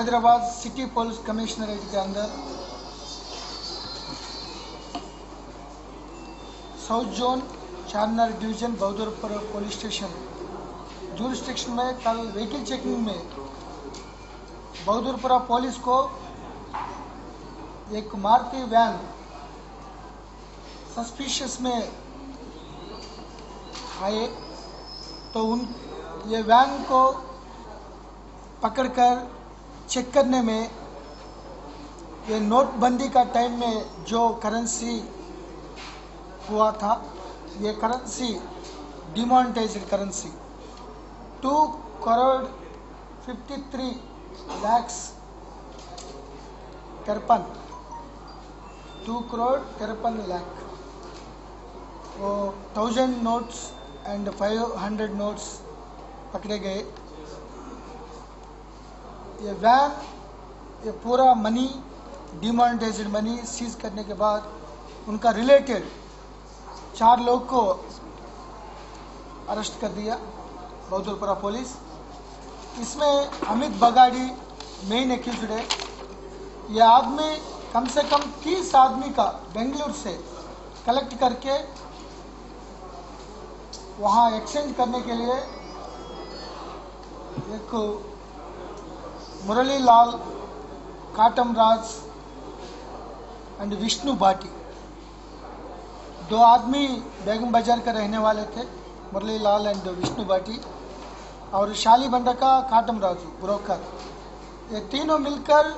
Hyderabad city police commissionerate के अंदर south zone Charminar division Bahadurpura police station jurisdiction में कल व्हीकल चेकिंग में बहादुरपुरा पुलिस को एक मारुति वैन सस्पिशियस में आए, तो ये वैन को पकड़कर चेक करने में ये नोटबंदी का टाइम में जो करेंसी हुआ था, ये currency demonetized currency 2 crore 53 lakhs तिरपन 2 करोड़ 53 लाख वो 1000 नोट्स एंड 500 नोट्स पकड़े गए। ये वैन, ये पूरा मनी डिमोनेटाइज्ड मनी सीज करने के बाद उनका रिलेटेड 4 लोग को अरेस्ट कर दिया बहादुरपुरा पुलिस। इसमें अमित बगाड़ी मेन एक्यूज्ड है। ये आदमी कम से कम 30 आदमी का बेंगलुरु से कलेक्ट करके वहाँ एक्सचेंज करने के लिए एक मुरलीलाल काटमराज एंड विष्णु बाटी, 2 आदमी बेगम बाजार के रहने वाले थे, मुरलीलाल एंड विष्णु बाटी, और शाली बंडा का काटमराजू ब्रोकर, ये तीनों मिलकर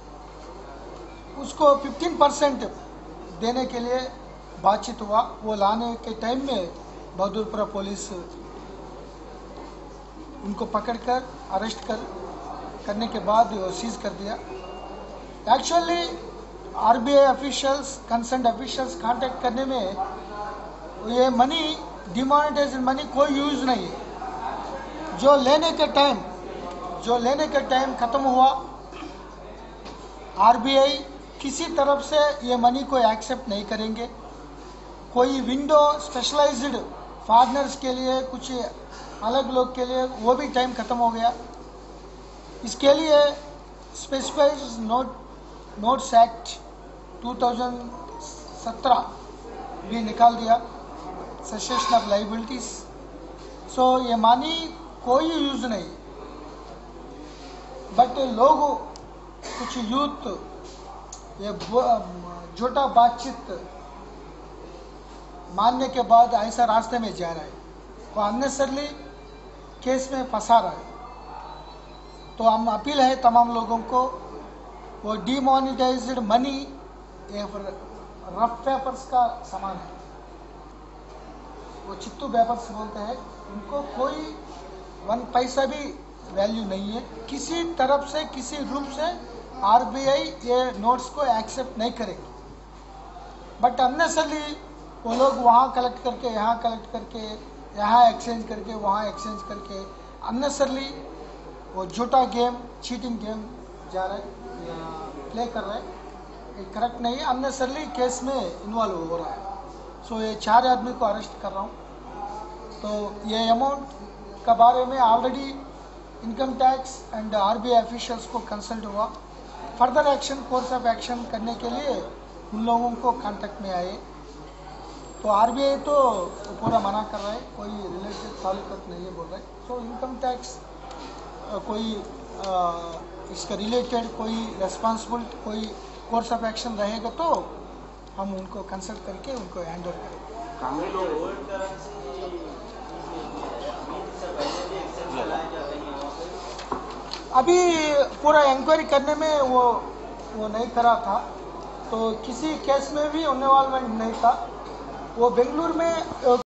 उसको 15% देने के लिए बातचीत हुआ। वो लाने के टाइम में बहादुरपुरा पुलिस उनको पकड़कर अरेस्ट करने के बाद सीज कर दिया। Actually RBI officials, concern officials contact करने में ये मनी डिमोनेटाइज्ड मनी कोई यूज नहीं है। जो लेने के टाइम खत्म हुआ, आरबीआई किसी तरफ से ये मनी को एक्सेप्ट नहीं करेंगे। कोई विंडो स्पेशलाइज्ड फॉरेनर्स के लिए, कुछ अलग लोग के लिए, वो भी टाइम खत्म हो गया। इसके लिए स्पेसिफाइड नोट्स एक्ट 2017 भी निकाल दिया, सेसेशन ऑफ लाइबिलिटीज। सो ये मनी कोई यूज नहीं, बट लोग कुछ यूथ ये झूठा बातचीत मानने के बाद ऐसा रास्ते में जा रहा है, वो अननेसेसरली केस में फंसा रहा है। तो हम अपील है तमाम लोगों को, वो डिमोनेटाइज्ड मनी ये रफ पेपर्स का समान है, वो चित्तू पेपर्स बोलते हैं, उनको कोई 1 पैसा भी वैल्यू नहीं है। किसी तरफ से, किसी रूप से आरबीआई ये नोट्स को एक्सेप्ट नहीं करेगी, बट अननेसेसरली वो लोग वहाँ कलेक्ट करके, यहाँ कलेक्ट करके, यहाँ एक्सचेंज करके, वहाँ एक्सचेंज करके, अननेसेसरली वो झूठा गेम, चीटिंग गेम जा रहा है, प्ले कर रहा है, ये करेक्ट नहीं है। अननेसेसरली केस में इन्वॉल्व हो रहा है। सो ये 4 आदमी को अरेस्ट कर रहा हूँ। तो ये अमाउंट का बारे में already income tax and RBI officials को कंसल्ट हुआ। Further action, course of action करने के लिए उन लोगों को कांटेक्ट में आए। तो आरबीआई तो पूरा मना कर रहा है, कोई रिलेटेड ताल्लुकात नहीं है बोल रहा है। सो इनकम टैक्स कोई इसका रिलेटेड कोई रेस्पॉन्सिबल कोई कोर्स ऑफ एक्शन रहेगा तो हम उनको कंसल्ट करके उनको हैंड ओवर करेंगे। अभी पूरा इंक्वायरी करने में वो नहीं करा था, तो किसी केस में भी इन्वॉल्वमेंट नहीं था। वो बेंगलुरु में